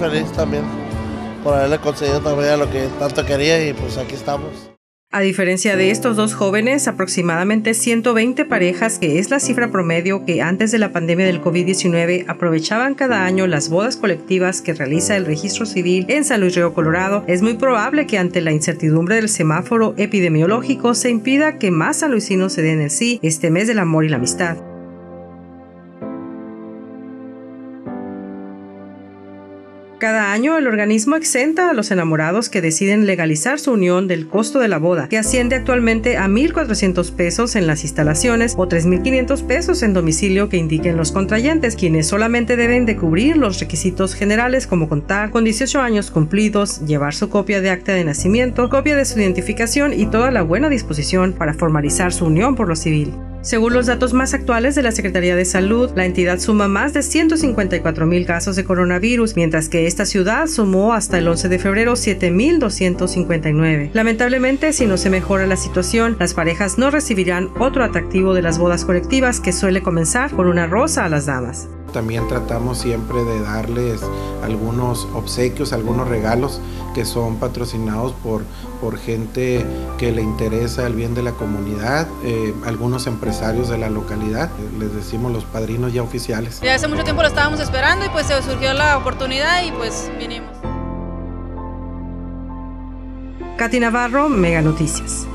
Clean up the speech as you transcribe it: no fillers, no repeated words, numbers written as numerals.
feliz también por haberle conseguido también lo que tanto quería y pues aquí estamos. A diferencia de estos dos jóvenes, aproximadamente 120 parejas, que es la cifra promedio que antes de la pandemia del COVID-19 aprovechaban cada año las bodas colectivas que realiza el Registro Civil en San Luis Río Colorado, es muy probable que ante la incertidumbre del semáforo epidemiológico se impida que más sanluisinos se den el sí este mes del amor y la amistad. Cada año el organismo exenta a los enamorados que deciden legalizar su unión del costo de la boda, que asciende actualmente a $1,400 en las instalaciones o $3,500 en domicilio que indiquen los contrayentes, quienes solamente deben de cubrir los requisitos generales como contar con 18 años cumplidos, llevar su copia de acta de nacimiento, copia de su identificación y toda la buena disposición para formalizar su unión por lo civil. Según los datos más actuales de la Secretaría de Salud, la entidad suma más de 154,000 casos de coronavirus, mientras que esta ciudad sumó hasta el 11 de febrero 7,259. Lamentablemente, si no se mejora la situación, las parejas no recibirán otro atractivo de las bodas colectivas, que suele comenzar con una rosa a las damas. También tratamos siempre de darles algunos obsequios, algunos regalos que son patrocinados por gente que le interesa el bien de la comunidad, algunos empresarios de la localidad, les decimos los padrinos ya oficiales. Ya hace mucho tiempo lo estábamos esperando y pues se surgió la oportunidad y pues vinimos. Katy Navarro, Mega Noticias.